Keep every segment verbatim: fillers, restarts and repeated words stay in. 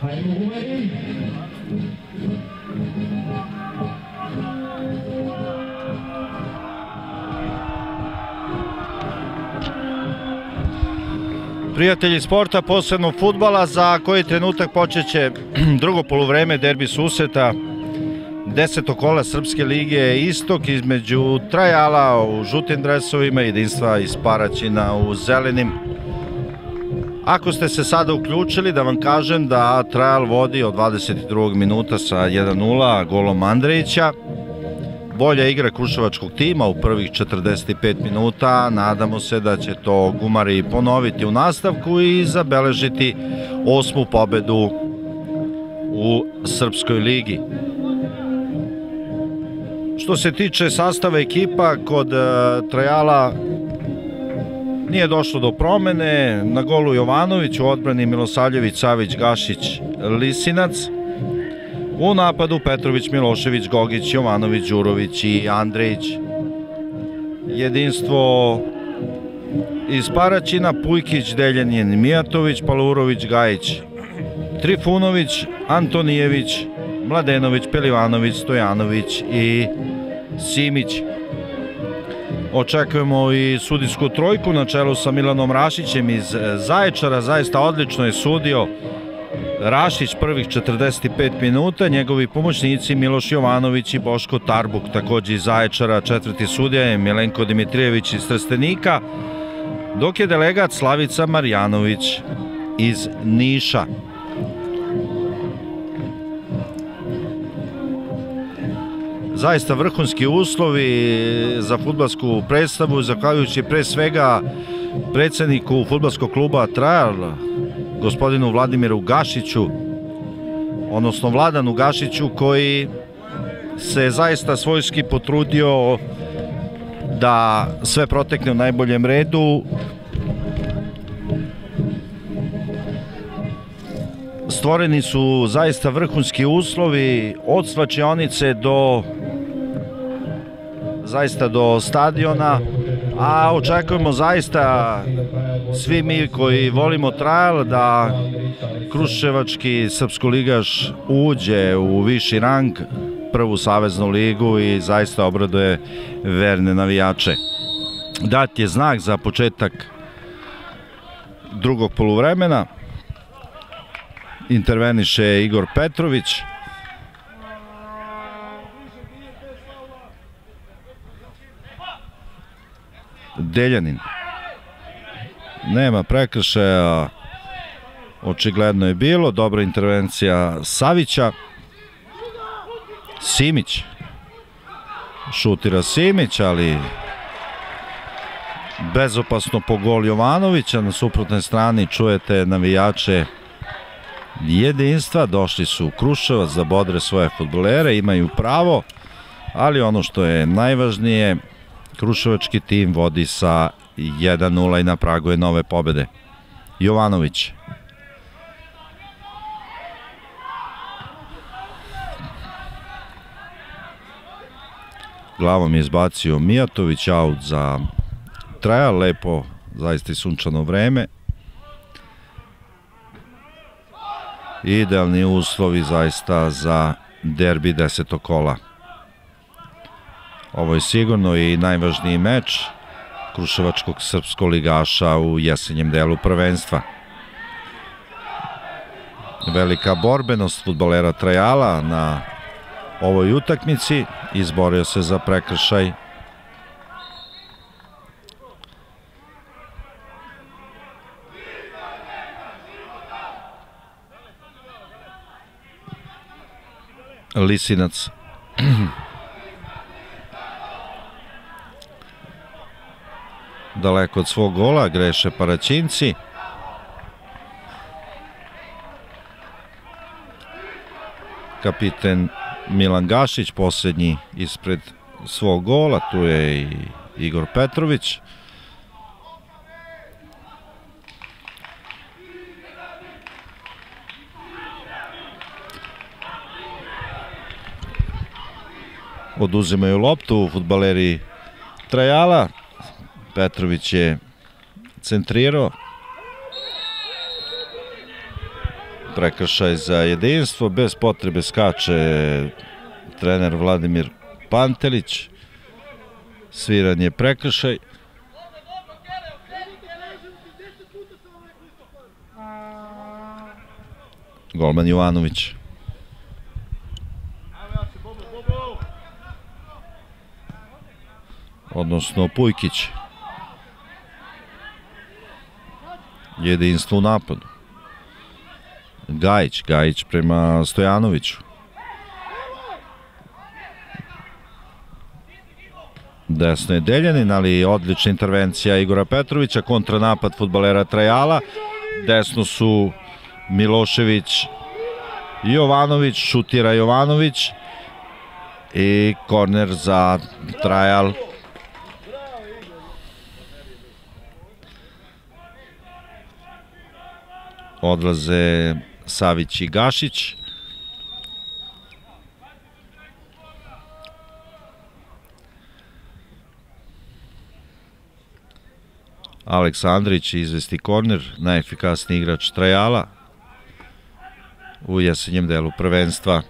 Prijatelji sporta, posebno fudbala, za koji trenutak počeće drugo poluvreme derbi susreta desetog kola Srpske lige Istok između Trajala u žutim dresovima i Jedinstva iz Paraćina u zelenim. Ako ste se sada uključili, da vam kažem da Trajal vodi od dvadeset drugog minuta sa jedan nula golom Andrejića. Bolja igra kruševačkog tima u prvih četrdeset pet minuta, nadamo se da će to gumari ponoviti u nastavku i zabeležiti osmu pobedu u Srpskoj ligi. Što se tiče sastava ekipa, kod Trajala nije došlo do promene. Na golu Jovanović, u odbrani Milosavljević, Savić, Gašić, Lisinac. U napadu Petrović, Milošević, Gogić, Jovanović, Đurović i Andrejić. Jedinstvo iz Paraćina, Pujkić, Deljanin, Mijatović, Palurović, Gajić, Trifunović, Antonijević, Mladenović, Pelivanović, Stojanović i Simić. Očekujemo i sudijsku trojku na čelu sa Milanom Rašićem iz Zaječara. Zaista odlično je sudio Rašić prvih četrdeset pet minuta, njegovi pomoćnici Miloš Jovanović i Boško Tarbuk, takođe iz Zaječara. Četvrti sudija je Milenko Dimitrijević iz Trstenika, dok je delegat Slavica Marjanović iz Niša. Zaista vrhunski uslovi za fudbalsku predstavu, zahvaljujući pre svega predsedniku fudbalskog kluba Trajal, gospodinu Vladimiru Gašiću, odnosno Vladanu Gašiću, koji se zaista svojski potrudio da sve protekne u najboljem redu. Stvoreni su zaista vrhunski uslovi od svlačionice do zaista do stadiona, a očekujemo zaista svi mi koji volimo Trajal da kruševački srpskoligaš uđe u viši rang, prvu saveznu ligu, i zaista obraduje verne navijače. Dat je znak za početak drugog poluvremena. Interveniše Igor Petrović. Deljanin. Nema prekršaja, očigledno je bilo. Dobra intervencija Savića. Simić. Šutira Simić, ali bezopasno po gol Jovanovića. Na suprotnoj strani čujete navijače Jedinstva, došli su u Kruševac da bodre svoje fudbalere, imaju pravo, ali ono što je najvažnije, kruševački tim vodi sa jedan nula i na pragu je nove pobede. Jovanović. Glavom je izbacio Mijatović, aut za Trajal, lepo, zaista i sunčano vreme. Idealni uslovi zaista za derbi desetog kola. Ovo je sigurno i najvažniji meč kruševačkog srpskoligaša u jesenjem delu prvenstva. Velika borbenost fudbalera Trajala na ovoj utakmici, izborio se za prekršaj. Lisinac. Daleko od svog gola, greše Paraćinci. Kapiten Milan Gašić, posljednji ispred svog gola, tu je i Igor Petrović. Oduzimaju loptu fudbaleri Trajala. Petrović je centrirao. Prekršaj za jedinstvo, bez potrebe skače trener Vladimir Pantelić. Sviran je prekršaj. Golman Jovanović. Odnosno Pujkić. Jedinstvo u napadu. Gajić, Gajić prema Stojanoviću. Desno je Deljanin, ali odlična intervencija Igora Petrovića, kontranapad fudbalera Trajala. Desno su Milošević i Jovanović, šutira Jovanović i korner za Trajal. Odlaze Savić i Gašić. Aleksandrić izvesti korner, najefikasniji igrač Trajala u jesenjem delu prvenstva.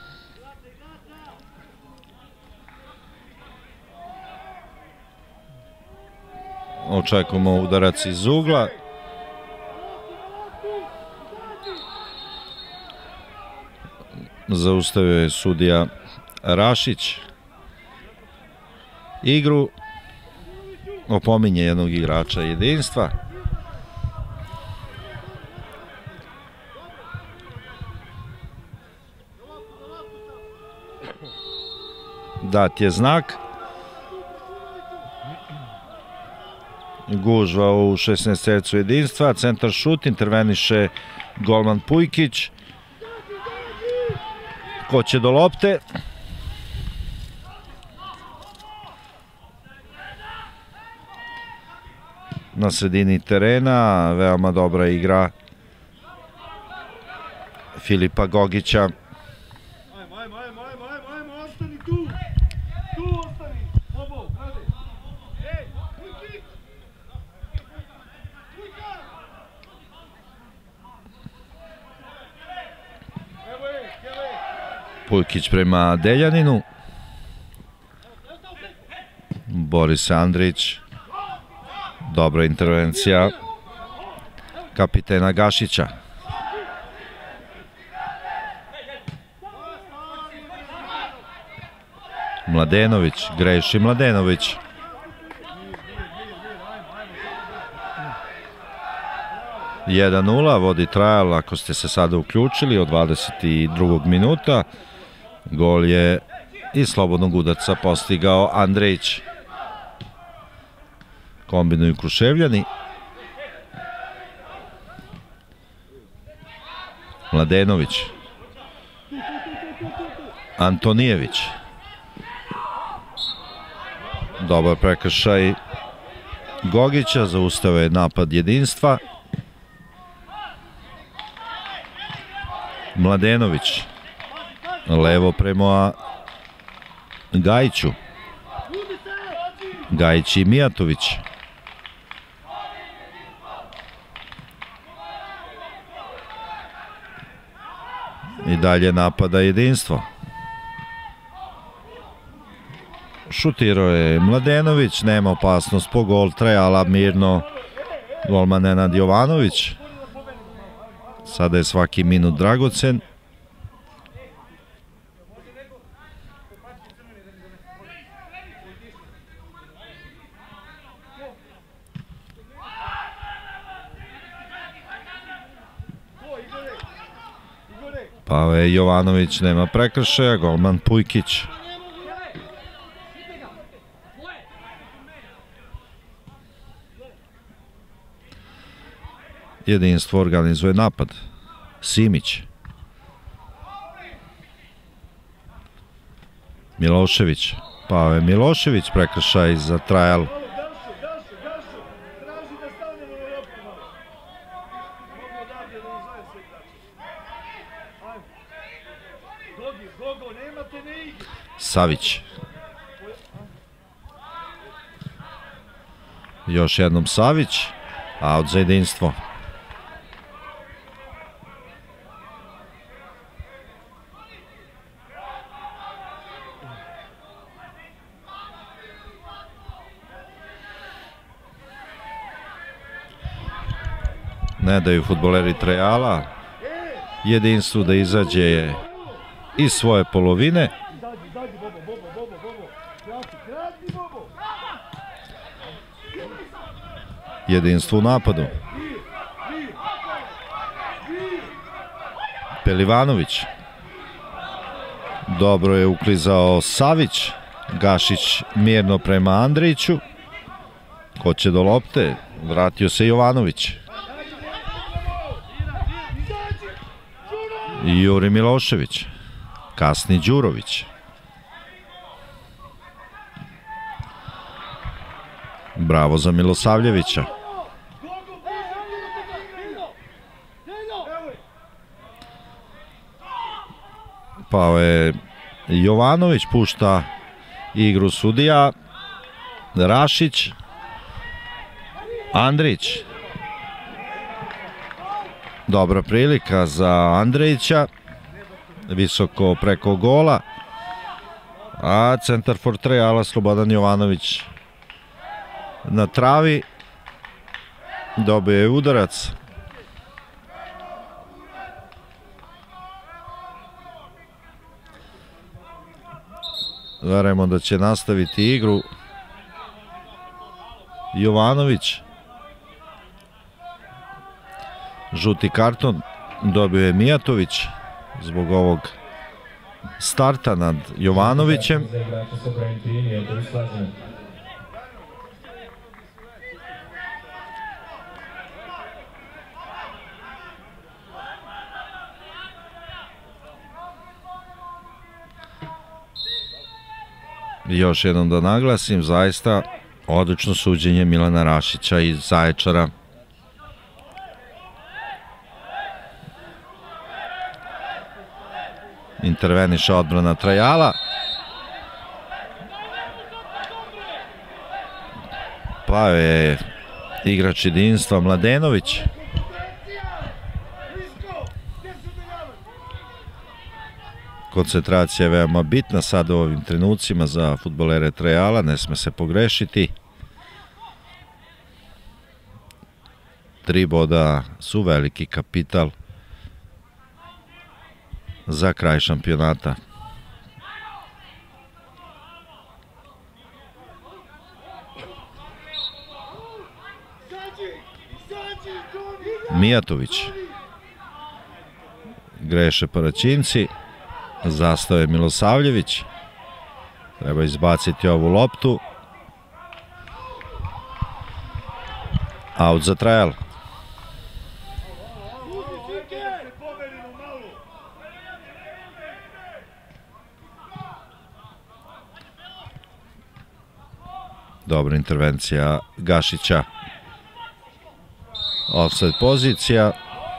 Očekujemo udarac iz ugla. Zaustavio je sudija Rašić igru. Opominje jednog igrača jedinstva. Dat je znak. Gužva u šesnaestercu jedinstva. Centar šut, interveniše golman Pujkić. Ko će do lopte? Na sredini terena, veoma dobra igra Filipa Gogića. Pujkić prema Deljaninu. Boris Andrić. Dobra intervencija kapitena Gašića. Mladenović, greši Mladenović. jedan nula, vodi Trajal, ako ste se sada uključili, od dvadeset drugog minuta. Gol je iz slobodnog udarca postigao Andrić. Kombinuju Kruševljani. Mladenović. Antonijević. Dobar prekršaj Gogića, zaustavio je napad jedinstva. Mladenović. Levo prema Gajiću. Gajić i Mijatović. I dalje napada jedinstvo. Šutirao je Mladenović, nema opasnost po gol Trajala, mirno golman Nenad Jovanović. Sada je svaki minut dragocen. Pave Jovanović, nema prekršaja, golman Pujkić. Jedinstvo organizuje napad. Simić. Milošević. Pave Milošević, prekršaj za Trajal. Savić. Još jednom Savić. Aut za jedinstvo. ne daju fudbaleri Trajala jedinstvu da izađe iz svoje polovine. Jedinstvo u napadu. Pelivanović. Dobro je uklizao Savić. Gašić mirno prema Andriću. Ko će do lopte? Vratio se Jovanović. Juri Milošević. Kasni Đurović. Bravo za Milosavljevića. Pao je Jovanović, pušta igru sudija. Rašić. Andrić. Dobra prilika za Andrića. Visoko preko gola. A centar for Trajala Slobodan Jovanović na travi. Dobio je udarac. Verujemo da će nastaviti igru Jovanović. Žuti karton dobio je Mijatović zbog ovog starta nad Jovanovićem. Još jednom da naglasim, zaista odlično suđenje Milana Rašića iz Zaječara. Interveniše odbrana Trajala. Pa je igrač jedinstva Mladenović. Koncentracija je veoma bitna sad u ovim trenucima za fudbalere Trajala, ne sme se pogrešiti. Tri boda su veliki kapital za kraj šampionata. Mijatović. Greše Paraćinci. Zastao je Milosavljević. Treba izbaciti ovu loptu. Aut za Trajal. Dobra intervencija Gašića. Offside pozicija.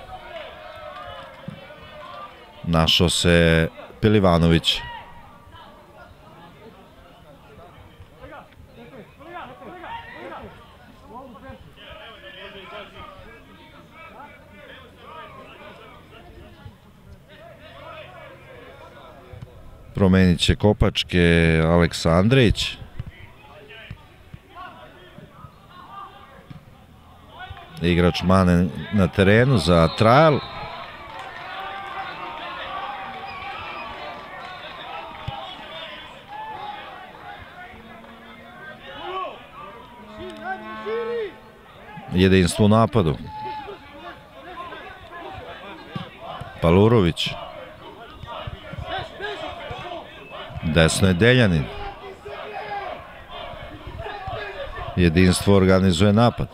Našao se Pelivanović. Promenit će kopačke Aleksandrić. Igrač Mane na terenu za Trajal. Jedinstvo u napadu. Palurović. Desno je Deljanin. Jedinstvo organizuje napad.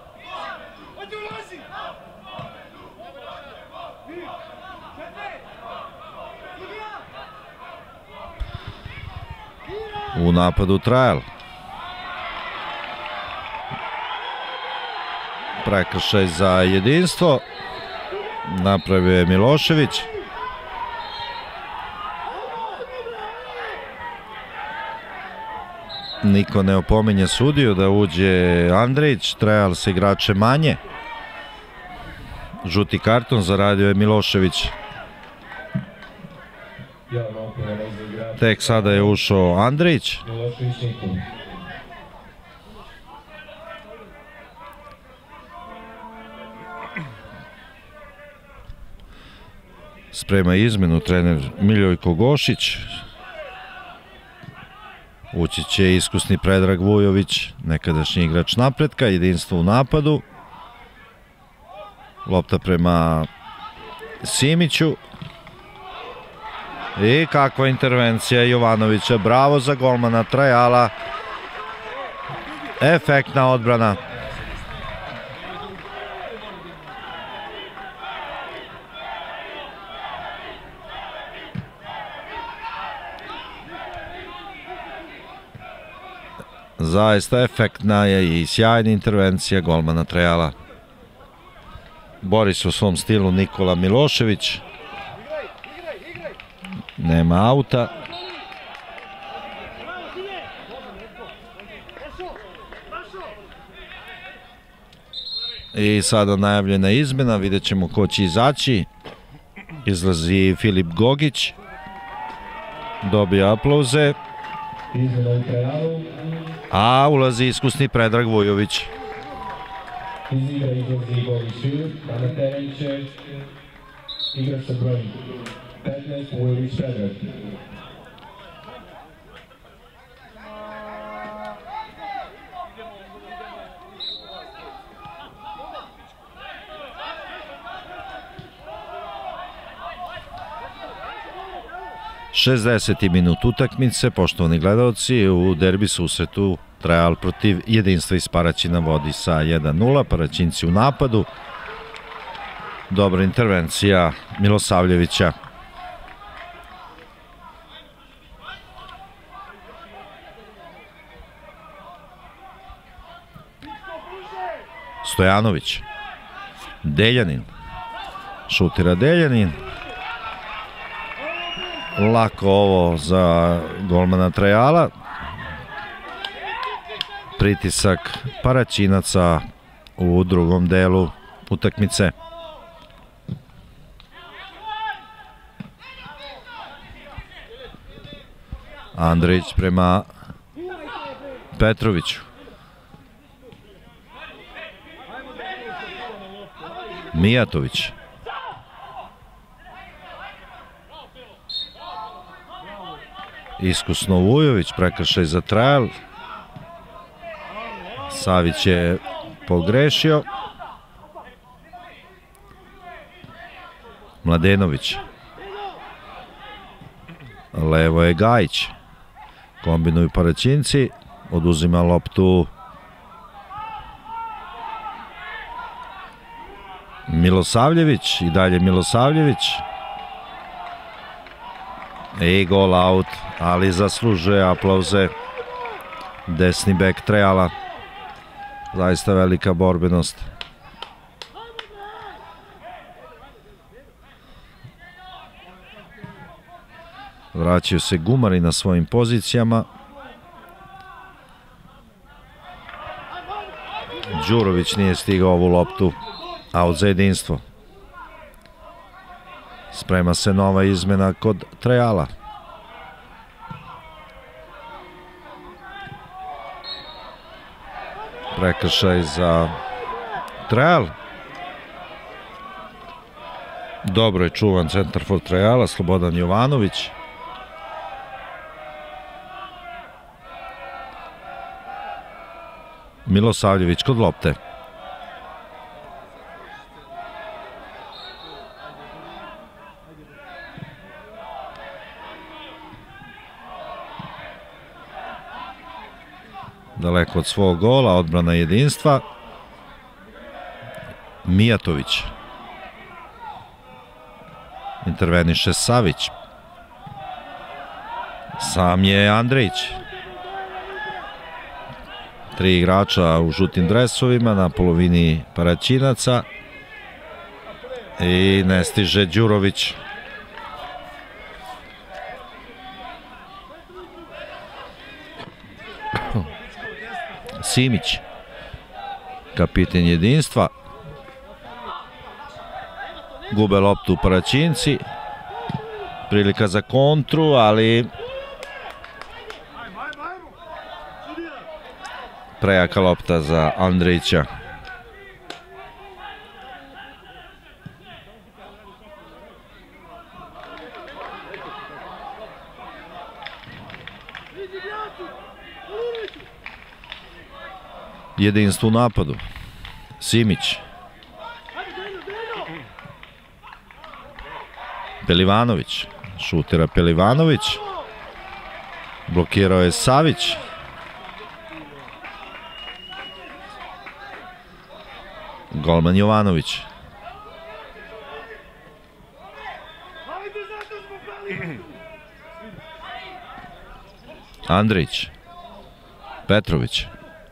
U napadu Trajal. Prekršaj za jedinstvo. Napravio je Milošević. Niko ne opominje sudiju da uđe Andrić. Trajal sa igrače manje. Žuti karton zaradio je Milošević. Tek sada je ušao Andrić. Sprema izmenu trener Miljojko Gošić. Ući će iskusni Predrag Vujović, nekadašnji igrač napretka, jedinstvo u napadu. Lopta prema Simiću. I kakva intervencija Jovanovića, bravo za golmana Trajala. Efektna odbrana. Zaista efektna je i sjajna intervencija golmana Trajala. Bori se u svom stilu Nikola Milošević. Nema auta. I sada najavljena izmena, vidjet ćemo ko će izaći. Izlazi Filip Gogić. Dobija aplauze. A ulazi iskusni Predrag Vujović. Iz igra izlazi Gogić, a na teren će igrač sa brojem petnaest Vujović Predrag. šesdeseti minut utakmice, poštovani gledalci, u derbi susretu Trajal protiv Jedinstva iz Paraćina vodi sa jedan nula, Paraćinci u napadu. Dobra intervencija Milosavljevića. Stojanović. Deljanin. Šutira Deljanin. Lako ovo za golmana Trajala. Pritisak Paraćinaca u drugom delu utakmice. Andrić prema Petroviću. Mijatović. Iskusno Vujović, prekršaj za Trajal. Savić je pogrešio. Mladenović. Levo je Gajić. Kombinuju Paraćinci. Oduzima loptu Milosavljević. I dalje Milosavljević. I gol out, ali zaslužuje aplauze desni bek Trajala. Zaista velika borbenost. Vraćaju se gumari na svojim pozicijama. Đurović nije stigao ovu loptu. Aut za jedinstvo. Sprema se nova izmena kod Trajala. Prekršaj za Trajal. Dobro je čuvan centar for Trajala, Slobodan Jovanović. Milosavljević kod lopte. Daleko od svog gola, odbrana jedinstva. Mijatović. Interveniše Savić. Sam je Andrić. Tri igrača u žutim dresovima na polovini Paraćinaca. I ne stiže Đurović. Simić. Kapiten jedinstva. Gube loptu Paraćinci. Prilika za kontru, ali prejaka lopta za Andrića. jedinstvo u napadu. Simić. Pelivanović. Šutira Pelivanović. Blokirao je Savić. Golman Jovanović. Andrić. Petrović.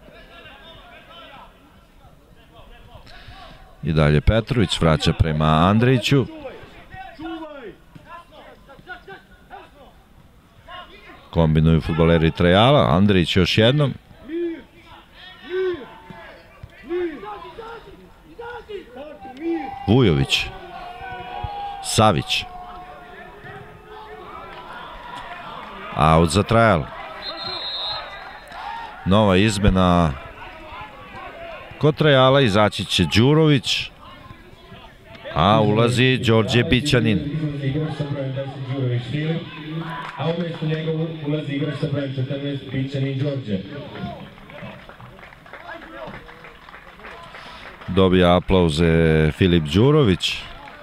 I dalje Petrović vraća prema Andriću. Kombinuju fudbaleri Trajala. Andrić još jednom. Vujović. Savić. Aut za Trajal. Nova izmena kod Trajala, izaći će Đurović, a ulazi Đorđe Bićanin. A umjesto njega ulazi igrač sa brojem četrnaest, Bićanin Đorđe. Dobija aplauze Filip Đurović.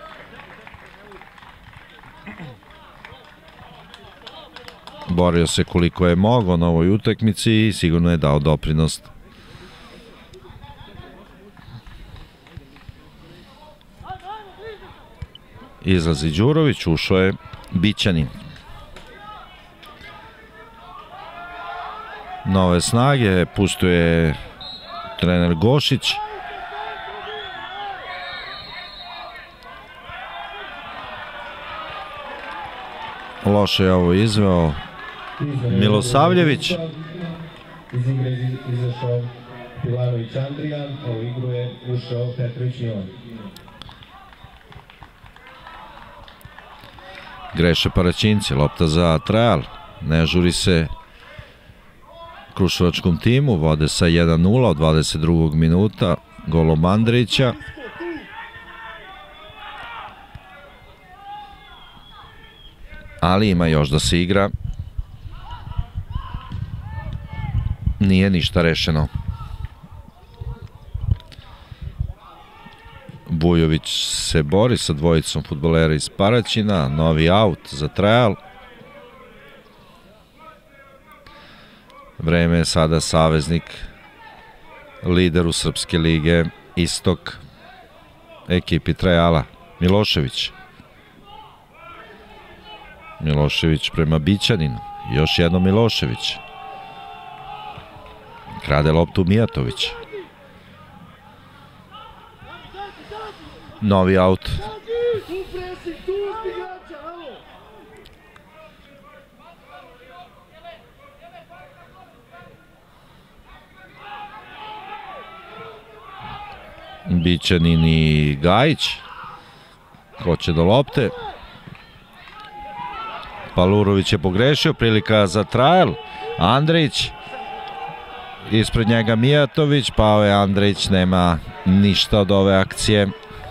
Borio se koliko je mogao na ovoj utakmici i sigurno je dao doprinos. Izlazi Đurović, ušao je Bićanin. Nove snage, pustio je trener Gošić. Loše je ovo izveo Milosavljević. Iz igre izašao Pilanović Andrijan, a u igru je ušao Petrović Milan. Greše Paraćinci, lopta za Trajal. Ne žuri se kruševačkom timu, vode sa jedan nula od dvadeset drugog minuta golom Andrića. Ali ima još da se igra. Nije ništa rešeno. Vujović se bori sa dvojicom fudbalera iz Paraćina. Novi aut za Trajal. Vreme je sada saveznik lideru Srpske lige Istok, ekipi Trajala, Milošević. Milošević prema Bićaninu. Još jedno Milošević. Krade loptu Mijatović. Novi aut. Bićanin i Gajić. Hoće do lopte. Palurović je pogrešio, prilika za Trajal. Andrić. Ispred njega Mijatović, pao je Andrić, nema ništa od ove akcije.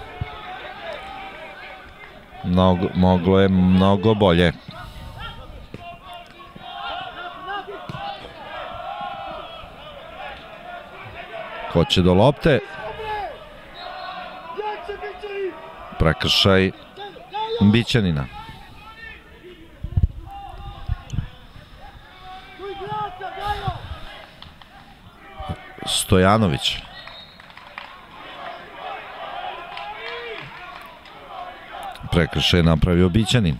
Mnogo, moglo je mnogo bolje. Hoće do lopte. Prekršaj Bićanina. Stojanović. Prekršaj je napravio Bićanin.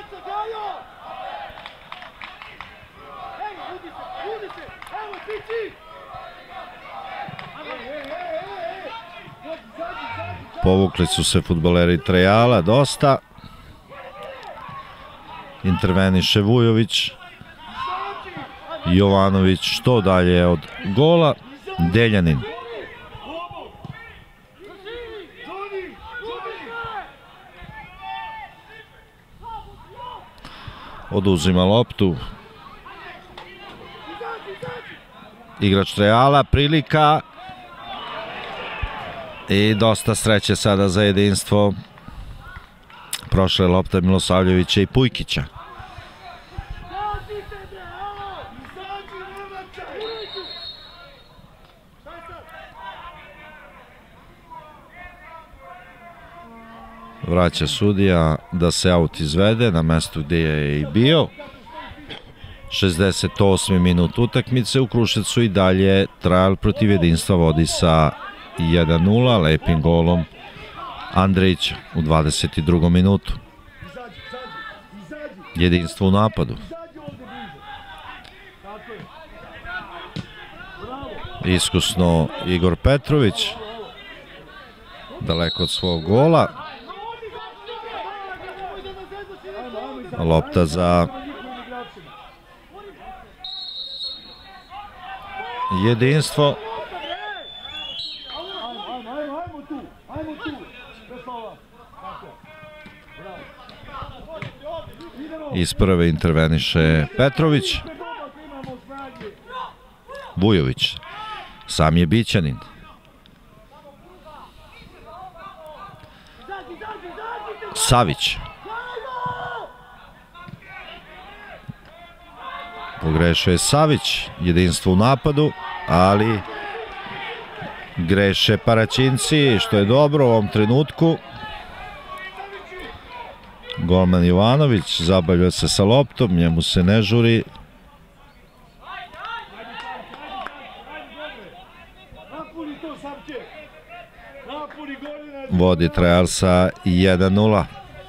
Povukli su se fudbaleri Trajala dosta. Interveniše Vujović. Jovanović što dalje od gola. Deljanin. Oduzima loptu. Igrač Trajala, prilika. I dosta sreće sada za jedinstvo. Prošla je lopta Milosavljevića i Pujkića. vraća sudija da se aut izvede na mestu gde je i bio. šezdeset osmi minut utakmice, u Kruševcu i dalje Trajal protiv Jedinstva vodi sa jedan nula, lepim golom Andrejića u dvadeset drugom minutu. Jedinstvo u napadu. Iskusno Igor Petrović, daleko od svog gola. Lopta za Jedinstvo. Iz prve interveniše Petrović. Vujović, sam je Bićanin. Savić. Pogrešio je Savić, Jedinstvo u napadu, ali greše Paraćinci, što je dobro u ovom trenutku. Golman Jovanović zabavlja se sa loptom, njemu se ne žuri. Vodi Trajal sa jedan nula.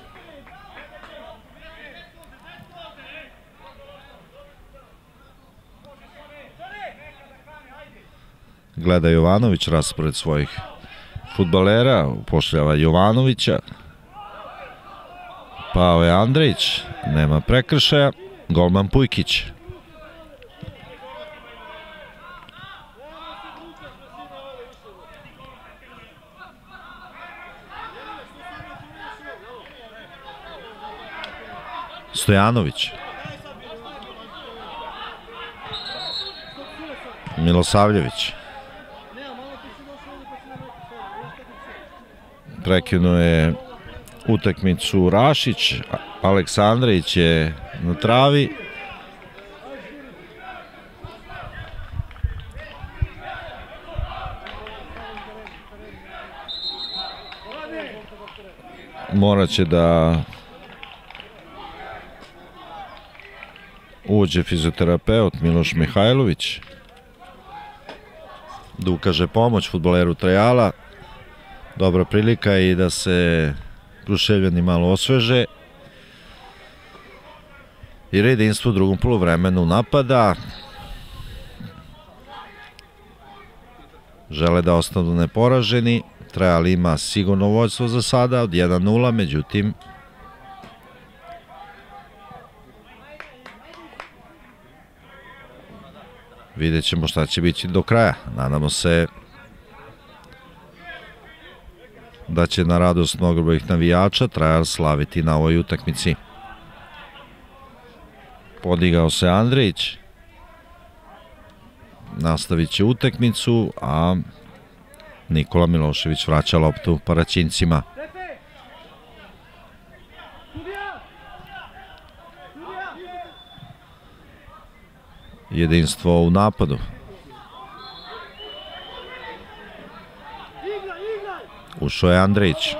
Gleda Jovanović raspored svojih fudbalera, upošljava Jovanovića. Pao je Andrejić, nema prekršaja, golman Pujkić. Stojanović. Milosavljević. Prekinuo je utakmicu Rašić, Aleksandrić je na travi. Morat će da uđe fizioterapeut Miloš Mihajlović, da ukaže pomoć fudbaleru Trajala. Dobra prilika i da se Kruševljani malo osveže. Jer Jedinstvo u drugom poluvremenu napada. Žele da ostanu neporaženi. Trajal ima sigurno vođstvo za sada od jedan nula, međutim vidjet ćemo šta će biti do kraja. Nadamo se da će na radost mnogobrojnih navijača Trajal slaviti na ovoj utakmici. Podigao se Andrejić. Nastavit će utakmicu, a Nikola Milošević vraća loptu Paraćincima. Jedinstvo u napadu. Ušao je Andrejić.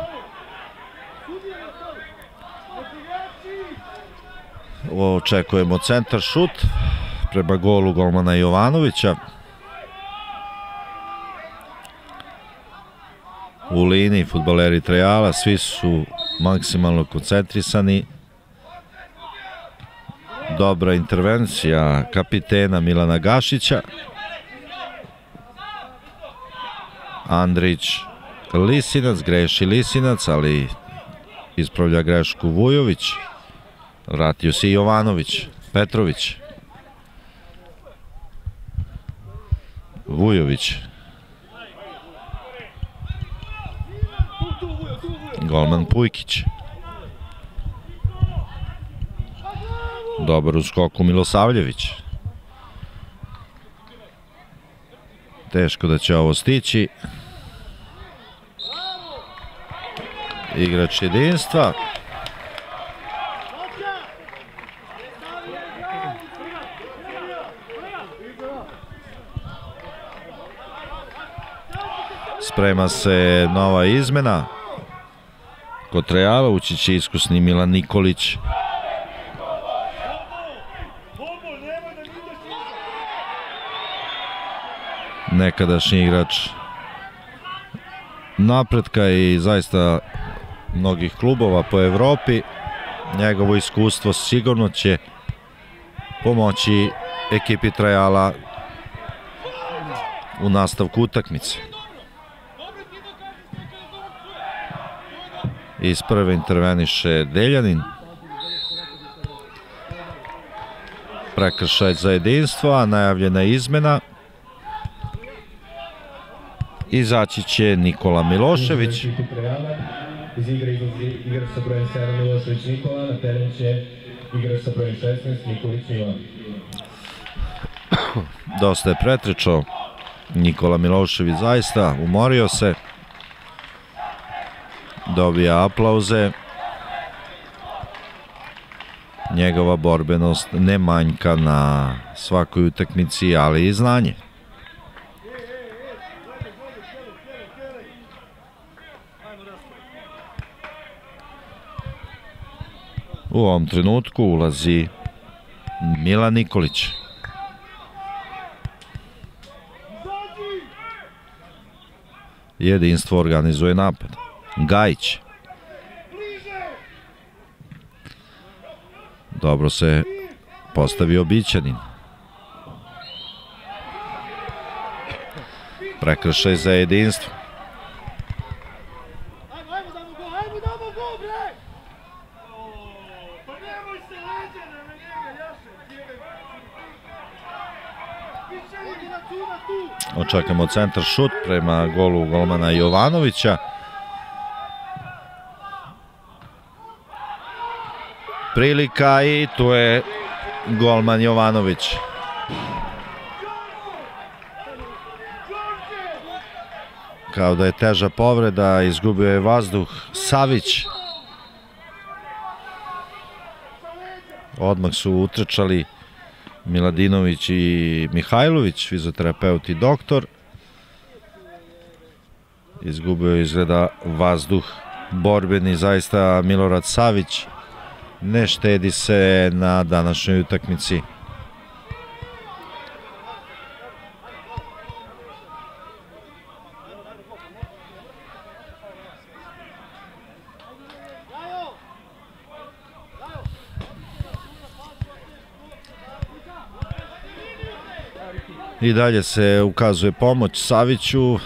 Očekujemo centar šut prema golu golmana Jovanovića. U liniji fudbaleri Trajala, svi su maksimalno koncentrisani. Dobra intervencija kapitena Milana Gašića. Andrić Lisinac, greši Lisinac, ali ispravlja grešku Vujović. Vratio se i Jovanović, Petrović. Vujović. Golman Pujkić. Dobar u skoku Milosavljević. Teško da će ovo stići. Igrač Jedinstva. Sprema se nova izmena. kod Trajala, ući će iskusni Milan Nikolić. Nekadašnji igrač napretka i zaista mnogih klubova po Evropi. Njegovo iskustvo sigurno će pomoći ekipi Trajala u nastavku utakmice. Iz prve interveniše Deljanin. Prekršaj za jedinstvo, a najavljena izmena. Izaći će Nikola Milošević. Iz igre izlazi igrač sa brojem sedam Milošević Nikola, na teren će igrač sa brojem šesnaest Nikolić Milan. Dosta je pretrčao Nikola Milošević, zaista umorio se. Dobija aplauze. Njegova borbenost ne manjka na svakoj utakmici, ali i znanje. U ovom trenutku ulazi Milan Nikolić. Jedinstvo organizuje napad. Gajić. Dobro se postavio Bićanin. Prekršaj za jedinstvo. Očekamo centar šut prema golu golmana Jovanovića. Prilika i tu je golman Jovanović. Kao da je teža povreda, izgubio je vazduh Savić. Odmah su utrčali Miladinović i Mihajlović, fizioterapeut i doktor. Izgubio je izgleda vazduh borbeni, zaista Milorad Savić. Ne štedi se na današnjoj utakmici. I dalje se ukazuje pomoć Saviću.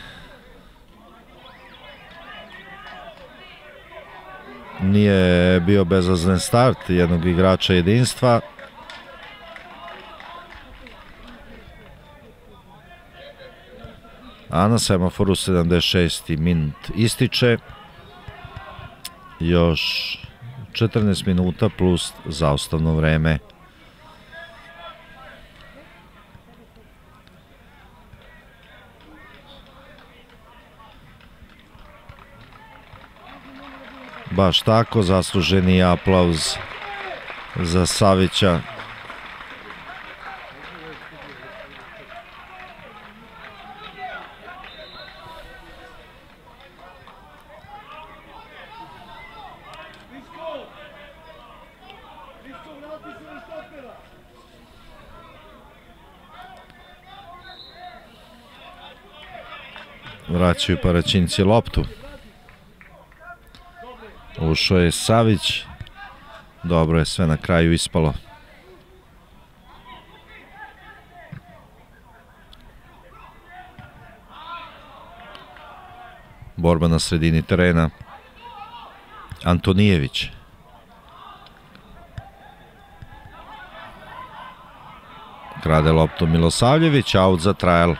Nije bio bezazlen start jednog igrača jedinstva. A na semaforu sedamdeset šesti minut ističe. Još četrnaest minuta plus zaustavno vreme. Baš tako, zasluženi aplauz za Savića. Vraćaju Paraćinci loptu. Ušao je Savić. Dobro je sve na kraju ispalo. Borba na sredini terena. Antonijević. Krade loptu Milosavljević, aut za Trajal.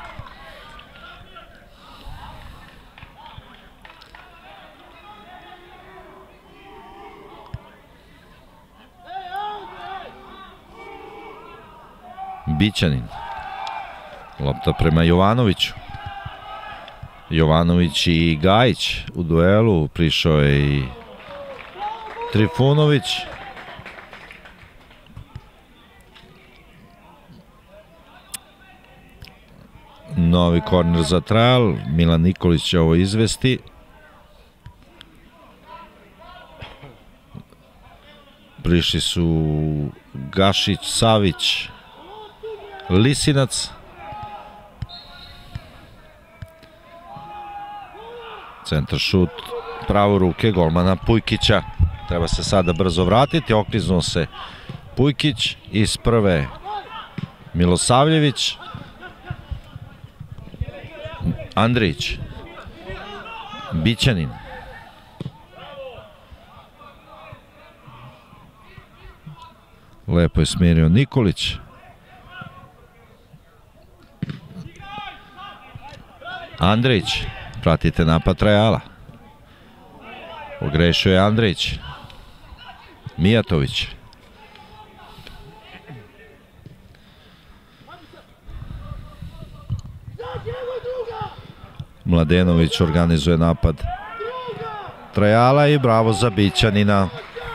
Bićanin. Lopta prema Jovanoviću. Jovanović i Gajić u duelu. Prišao je i Trifunović. Novi korner za Trajal. Milan Nikolić će ovo izvesti. Prišli su Gašić, Savić, Lisinac. Centar šut pravo ruke golmana Pujkića. Treba se sada brzo vratiti. Okliznuo se Pujkić. Iz prve Milosavljević. Andrić. Bićanin. Lepo je smirio Nikolić. Andrić. Pratite napad Trajala. Pogrešio je Andrić. Mijatović. Mladenović organizuje napad Trajala i bravo za Bićanina.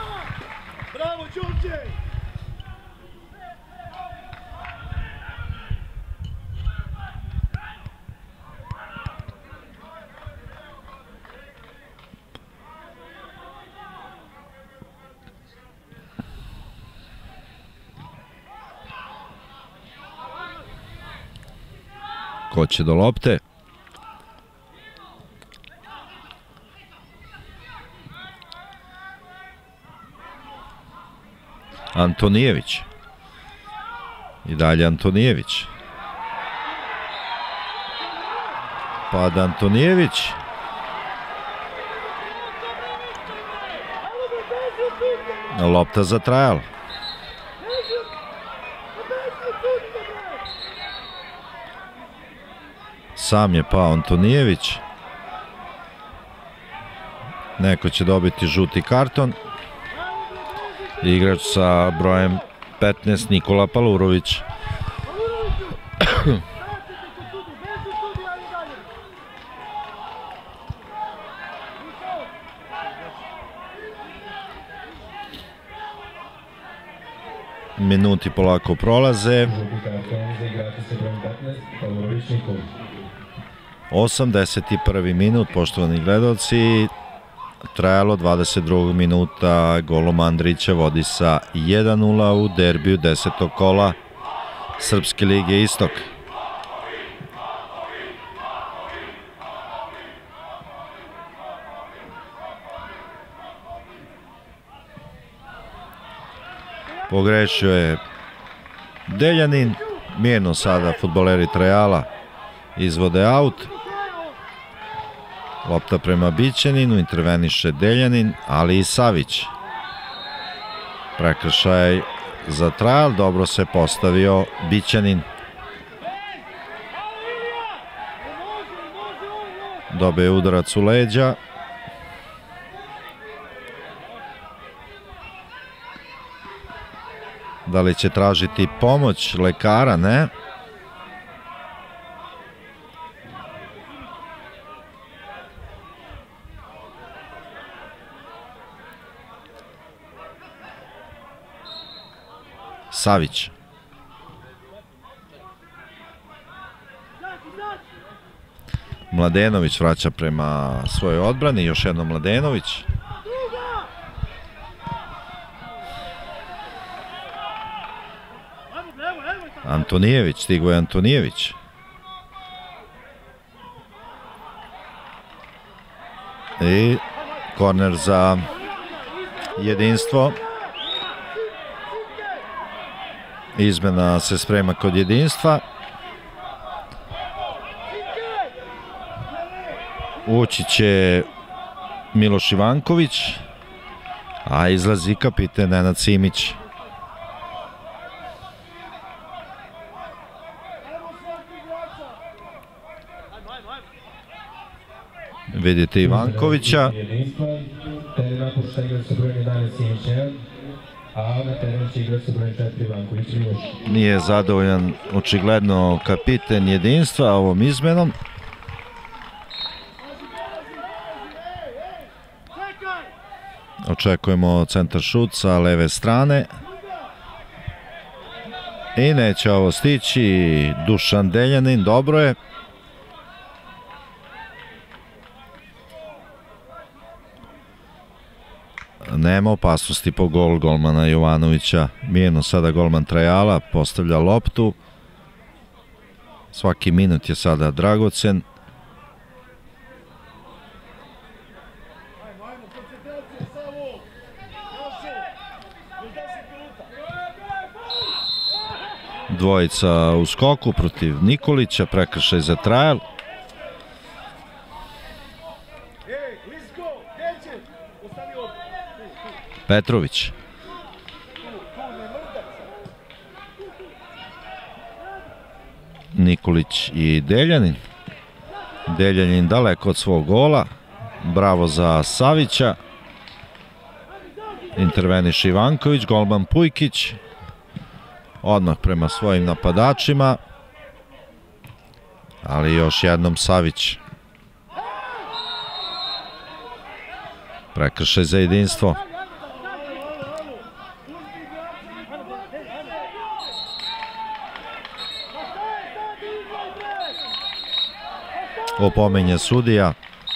Ko će do lopte? Antonijević. I dalje Antonijević. Pad Antonijević. Lopta za Trajal. Sam je pao Antonijević. Neko će dobiti žuti karton. Igrač sa brojem petnaest Nikola Palurović. Minuti polako prolaze. osamdeset prvi minut, poštovani gledalci. Trajalo dvadeset drugog minuta, golom Andrića vodi sa jedan nula u derbiju desetog kola Srpske lige Istok. Pogrešio je Deljanin, mirno sada fudbaleri Trajala izvode aut. Lopta prema Bićaninu, interveniše Deljanin, ali i Savić. Prekršaj za Trajal, dobro se postavio Bićanin. Dobije udarac u leđa. Da li će tražiti pomoć lekara? Ne. Savić. Mladenović vraća prema svojoj odbrani, još jednom Mladenović. Antonijević, stigo je Antonijević. I korner za Jedinstvo. Izmena se sprema kod Jedinstva. Ući će Miloš Ivanković, a izlazi kapiten Nenad Simić. Vidite Ivankovića. Nije zadovoljan očigledno kapiten Jedinstva ovom izmenom. Očekujemo centar šut sa leve strane. I neće ovo stići. Dušan Deljanin, dobro je. Nema opasnosti po gol golmana Jovanovića. Mirno sada golman Trajala postavlja loptu. Svaki minut je sada dragocen. Dvojica u skoku protiv Nikolića, prekršaj za Trajal. Petrović. Nikolić i Deljanin. Deljanin daleko od svog gola. Bravo za Savića. Interveniše Ivanković, golman Pujkić. Odmah prema svojim napadačima. Ali još jednom Savić. Prekršaj za jedinstvo. Opomenja sudija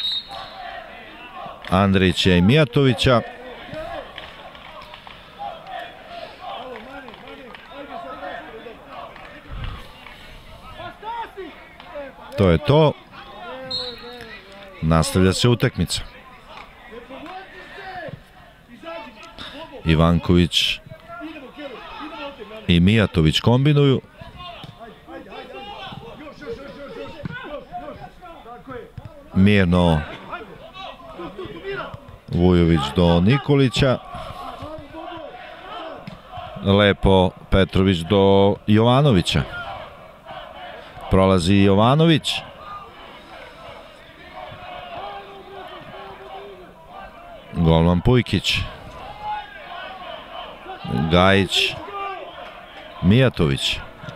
Andrića i Mijatovića. To je to. Nastavlja se utakmica. Ivanković i Mijatović kombinuju. Mirno Vujović do Nikolića. Lepo Petrović do Jovanovića. Prolazi Jovanović. Golman Pujkić. Gajić. Mijatović.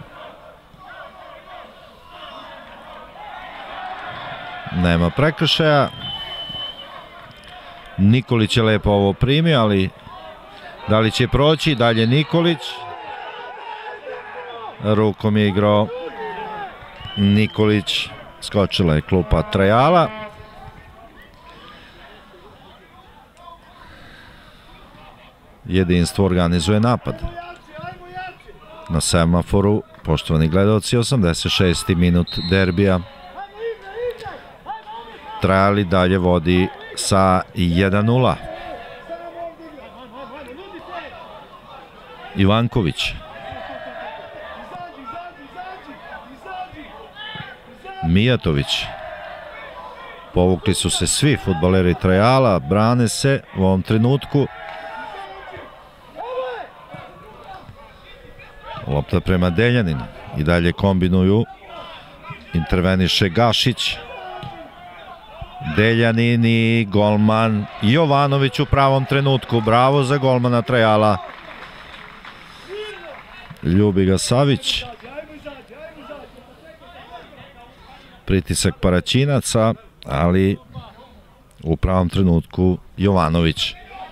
Nema prekršaja. Nikolić je lepo ovo primio, ali da li će proći? Dalje Nikolić. Rukom je igrao Nikolić. Skočila je klupa Trajala. Jedinstvo organizuje napad. Na semaforu, poštovani gledalci, osamdeset šesti minut derbija. Trajal i dalje vodi sa jedan nula. Ivanković. Mijatović. Povukli su se svi fudbaleri Trajala, brane se u ovom trenutku. Lopta prema Deljaninu. I dalje kombinuju. Interveniše Gašić. Deljanin i golman Jovanović u pravom trenutku. Bravo za golmana Trajala. Ljubi ga Savić. Pritisak Paraćinaca, ali u pravom trenutku Jovanović.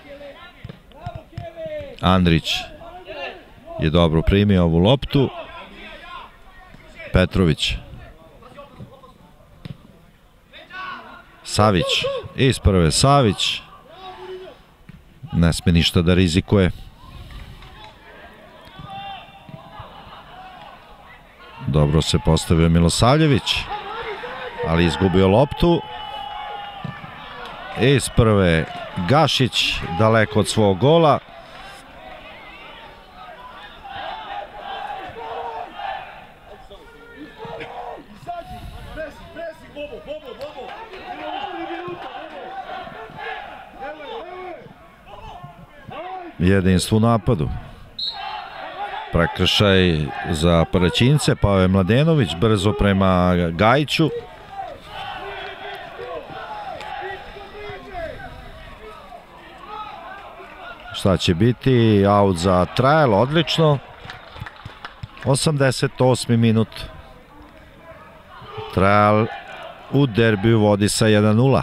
Andrić je dobro primio ovu loptu. Petrović. Savić. Iz prve Savić. Ne sme ništa da rizikuje. Dobro se postavio Milosavljević, ali izgubio loptu. Iz prve Gašić, daleko od svog gola. Jedinstvo u napadu. Prekršaj za Paraćince, pao je Mladenović brzo prema Gajiću. Šta će biti? Aut za Trajal, odlično. osamdeset osmi minut. Trajal u derbiju vodi sa jedan nula.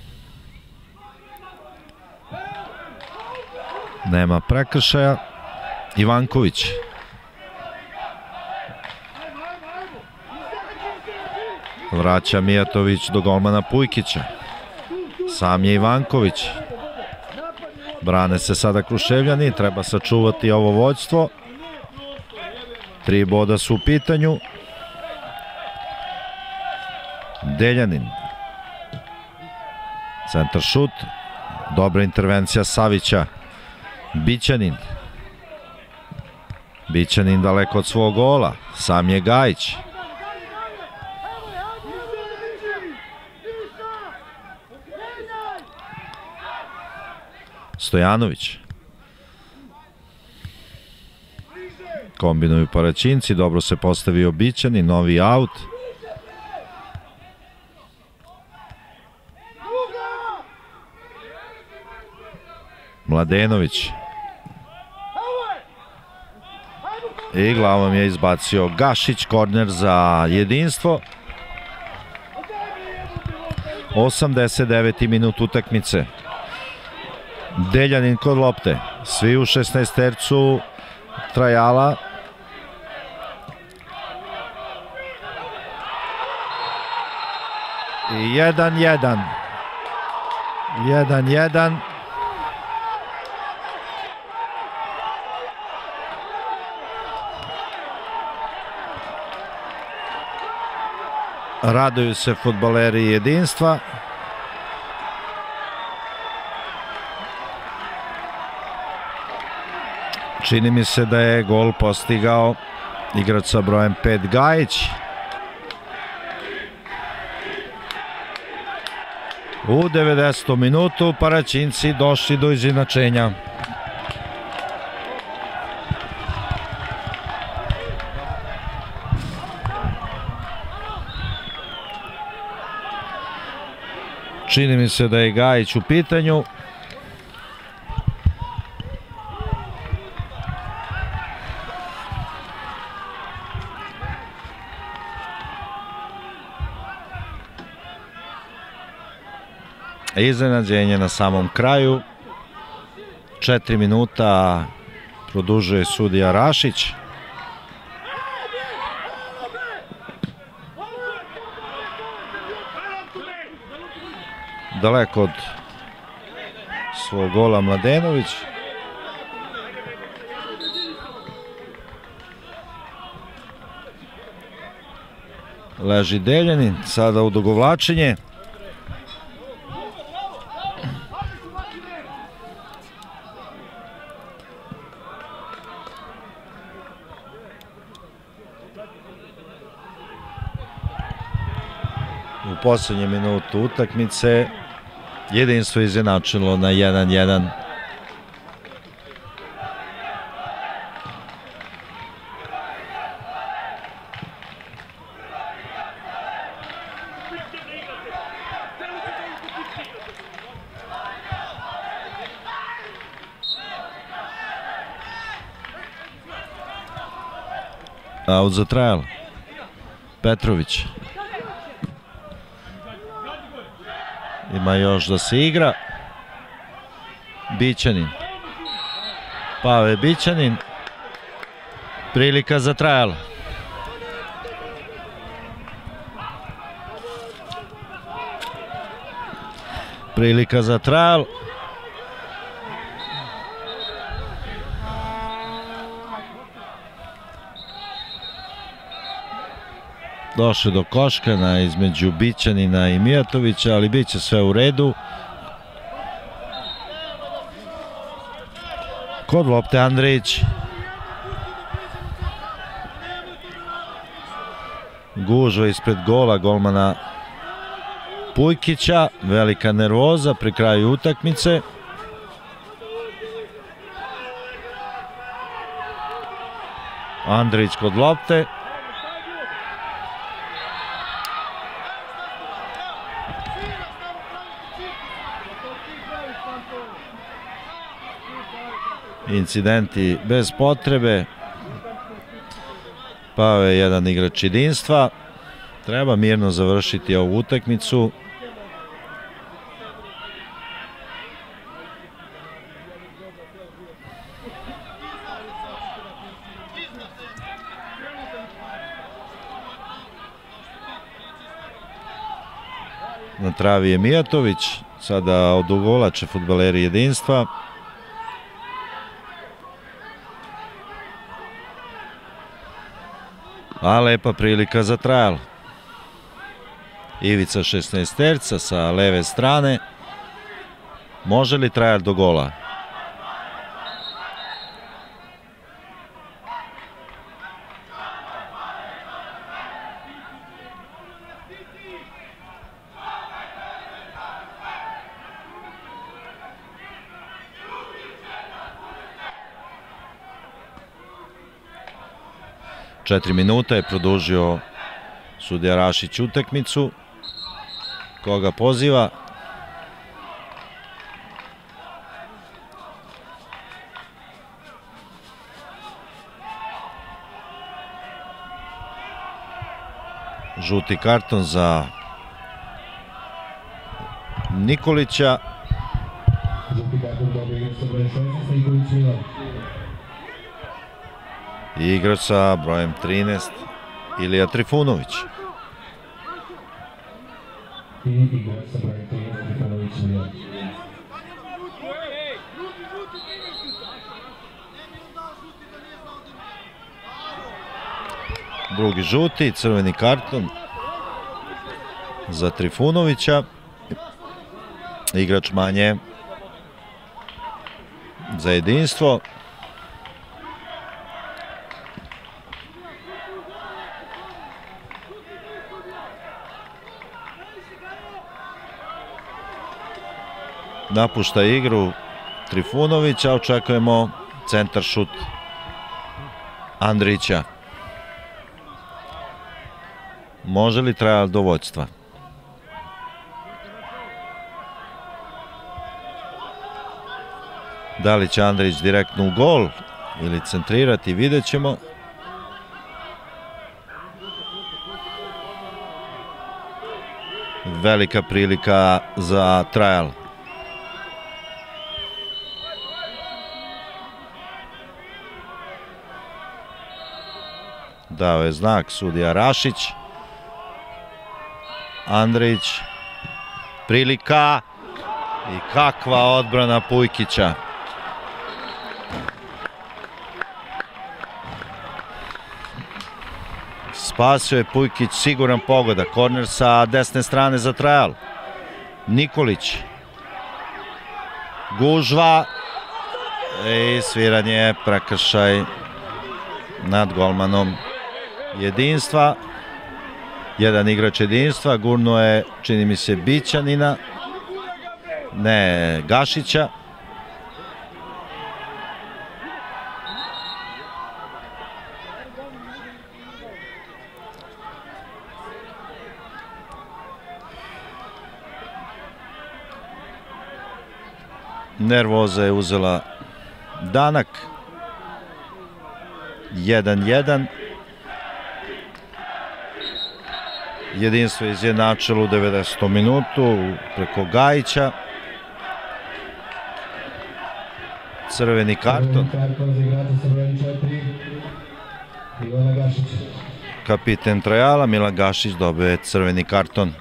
Nema prekršaja. Ivanković. Vraća Mijatović do golmana Pujkića. Sam je Ivanković. Brane se sada Kruševljani, treba sačuvati ovo vođstvo. Tri boda su u pitanju. Deljanin. Centar šut. Dobra intervencija Savića. Bićanin. Bićanin daleko od svog gola. Sam je Gajić. Stojanović. Kombinuju Paraćinci, dobro se postavio Bićanin, novi aut. Mladenović. I glavom je izbacio Gašić, korner za jedinstvo. osamdeset deveti minut utakmice. Deljanin kod lopte, svi u šesnaestercu Trajala. I jedan jedan. jedan jedan. Raduju se fudbaleri jedinstva. Čini mi se da je gol postigao igrač sa brojem pet Gajić. U devedesetom minutu Paraćinci došli do izjednačenja. Čini mi se da je Gajić u pitanju. Iznenađenje na samom kraju. Četiri minuta produžuje sudija Rašić. Daleko od svog gola Mladenović. Leži Deljanin, sada u dogovlačenje. U poslednjem minutu utakmice jedinstvo izjednačilo na jedan jedan. Aut za Trajal. Petrović. Ima još da se igra. Bićanin. Pave Bićanin. Prilika za Trajal. Prilika za Trajal. Došli do koškana između Bićanina i Mijatovića, ali bit će sve u redu. Kod lopte Andrejić. Gužva ispred gola golmana Pujkića. Velika nervoza pri kraju utakmice. Andrejić kod lopte. Incidenti bez potrebe. Pao je jedan igrač jedinstva. Treba mirno završiti ovu utakmicu. Na travi je Mijatović. Sada odugovlače fudbaleri jedinstva. A lepa prilika za Trajal. Ivica šesnaesterca sa leve strane. Može li Trajal do gola? Četiri minuta je produžio sudija Rašić utakmicu. Koga poziva? Žuti karton za Nikolića. Žuti karton dobio igrač sa brojem šesnaest, Nikolić Milan. I igrač sa brojem trinaest, Ilija Trifunović. I igrač sa brojem trinaest, Trifunović Milan. Drugi žuti, crveni karton za Trifunovića. Igrač manje za jedinstvo. Napušta igru Trifunovića, očekujemo centar šut Andrića. Može li Trajal do vođstva? Da li će Andrić direktno u gol ili centrirati, vidjet ćemo. Velika prilika za Trajal. Dao je znak sudija Rašić. Andrić. Prilika. I kakva odbrana Pujkića. Spasio je Pujkić, siguran pogodak. Korner sa desne strane za Trajal. Nikolić. Gužva. I sviranje, prekršaj nad golmanom jedinstva. Jedan igrač jedinstva, gurnuo je, čini mi se, Bićanina, ne, Gašića. Nervoza je uzela danak. jedan jedan. Jedinstvo je izjednačilo u devedesetom minutu preko Gajića. Crveni karton. Kapiten Trajala, Milan Gašić, dobio je crveni karton.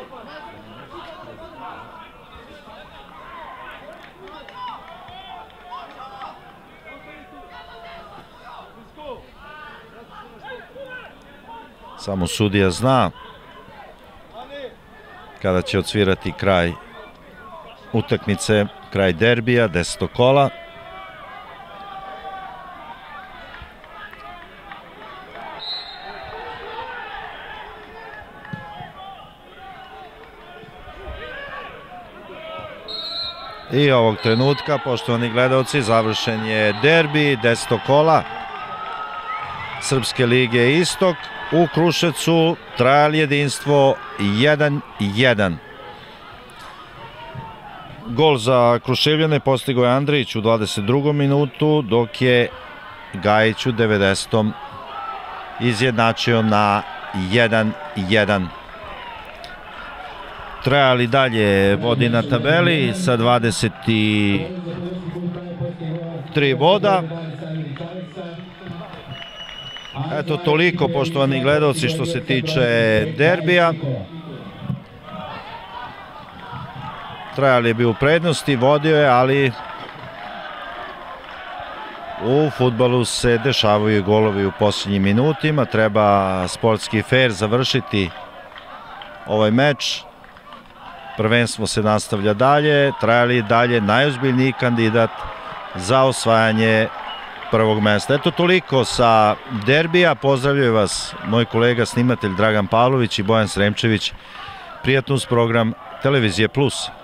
Samo sudija zna kada će odsvirati kraj utakmice, kraj derbija, desetog kola. I ovog trenutka, poštovani gledalci, završen je derbi desetog kola Srpske lige Istok. U Kruševcu Trajal jedinstvo jedan jedan. Gol za Kruševljane postigao je Andrić u dvadeset drugom minutu, dok je Gajić u devedesetom izjednačio na jedan jedan. Trajal i dalje vodi na tabeli sa dvadeset tri boda. Eto, toliko, poštovani gledalci, što se tiče derbija. Trajal je bio u prednosti, vodio je, ali U fudbalu se dešavaju golovi u posljednjim minutima, treba sportski fair završiti ovaj meč. Prvenstvo se nastavlja dalje, trajali dalje najozbiljniji kandidat za osvajanje prvog mesta. Eto toliko sa derbija, pozdravljaju vas moj kolega snimatelj Dragan Pavlović i Bojan Sremčević. Prijatno uz program Televizije Plus.